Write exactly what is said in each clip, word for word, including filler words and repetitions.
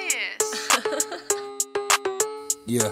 this? Yeah.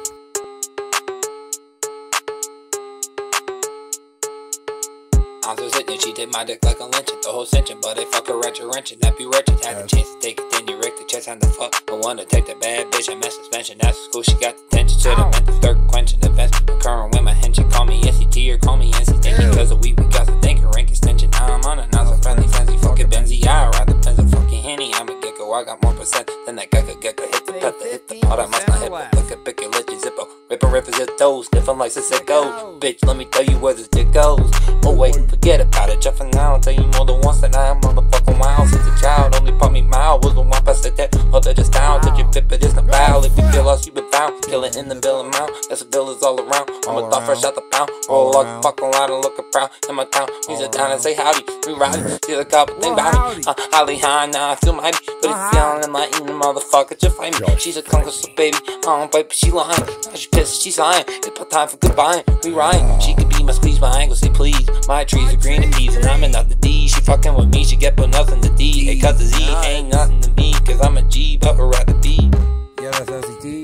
I'm so sitting, she did my dick like a lynching, the whole cinching, but they fuck her wrenching, wrenching, that be wretched. Had the chance to take it, then you wrecked the chest, and the fuck. I wanna take the bad bitch, I'm in suspension. After school, she got the tension, should've meant the third quenching events. Occurring when my hench, call me N C T or call me N C Stinky, cause the weed we got to think, rank extension. Now I'm on it, now so friendly, fancy, fucking Benzie. I ride the pens of fucking Henny, I'm a gecko, I got more percent than that gecko, gecko. Hit the pet, hit the pot, I must not hit the look at pick your legend, zippo. Rippin' rippin' zip toes, sniffin' like a sicko. Bitch, let me tell you where this dick goes. Oh wait, forget about it, jumping now. Tell you more than once that I am motherfucking wild. Since a child, only part me mild. Was the one past that, oh they're just down. Touch your fit, but it's not foul. If you feel lost, you been found. Killing in the bill amount, that's the bill is all around. I'm a thought fresh out the pound. Roll like a fucking line and lookin' proud. In my town, we sit down and say howdy. We ride, see the couple thing about me. Uh, highly high now, I feel mighty. But it's feeling in my eating motherfucker, just fight me. She's a conquer, so baby, I don't bite, but she lying. Now she pissed, she's lying. It's my time for goodbye. We rhyme. She could be my squeeze, my angle, say please. My trees are green and peas, and I'm in up the D. She fucking with me, she get put nothing to D. Hey, cause the Z ain't nothing to me, cause I'm a G, but we're at the B. Yeah, that's S C T.